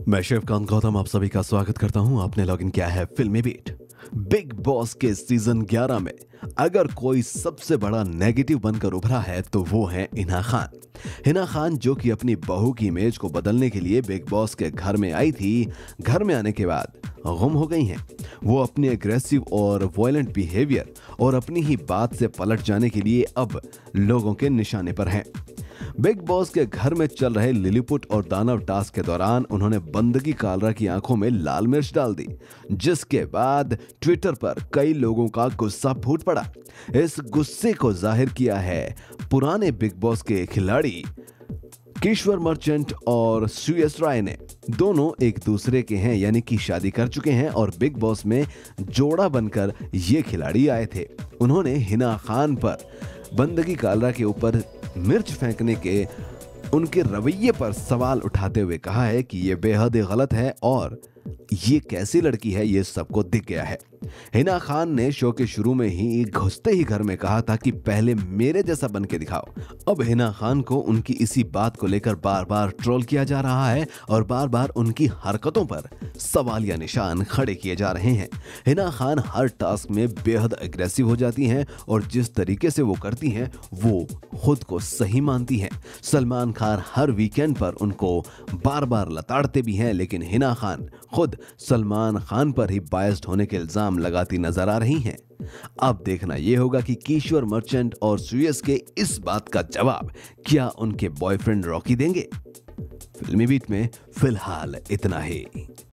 मैं शिवकांत गौतम आप सभी का स्वागत करता हूं। आपने लॉगिन किया है फिल्मी बीट। बिग बॉस के सीजन 11 में अगर कोई सबसे बड़ा नेगेटिव बनकर उभरा है तो वो है हिना खान। हिना खान जो कि अपनी बहू की इमेज को बदलने के लिए बिग बॉस के घर में आई थी, घर में आने के बाद गुम हो गई हैं। वो अपनी एग्रेसिव और वायलेंट बिहेवियर और अपनी ही बात से पलट जाने के लिए अब लोगों के निशाने पर हैं। बिग बॉस के घर में चल रहे लिलीपुट और दानव टास्क के दौरान उन्होंने बंदगी कालरा की आंखों में लाल मिर्च डाल दी, जिसके बाद ट्विटर पर कई लोगों का गुस्सा फूट पड़ा। इस गुस्से को जाहिर किया है पुराने बिग बॉस के खिलाड़ी किश्वर मर्चेंट और सुयस राय ने। दोनों एक दूसरे के हैं, यानी कि शादी कर चुके हैं और बिग बॉस में जोड़ा बनकर ये खिलाड़ी आए थे। उन्होंने हिना खान पर बंदगी कालरा के ऊपर मिर्च फेंकने के उनके रवैये पर सवाल उठाते हुए कहा है कि यह बेहद गलत है और ये कैसी लड़की है ये सबको दिख गया है। हिना खान ने शो के शुरू में ही घुसते ही घर में कहा था कि पहले मेरे जैसा बन के दिखाओ। अब हिना खान को उनकी इसी बात को लेकर बार बार ट्रोल किया जा रहा है और बार बार उनकी हरकतों पर सवालिया निशान खड़े किए जा रहे हैं। हिना खान हर टास्क में बेहद एग्रेसिव हो जाती हैं और जिस तरीके से वो करती हैं वो खुद को सही मानती हैं। सलमान खान हर वीकेंड पर उनको बार बार लताड़ते भी हैं, लेकिन हिना खान खुद सलमान खान पर ही बायस्ड होने के इल्जाम लगाती नजर आ रही हैं। अब देखना यह होगा कि किशोर मर्चेंट और सुयस के इस बात का जवाब क्या उनके बॉयफ्रेंड रॉकी देंगे। फिल्मी बीट में फिलहाल इतना ही।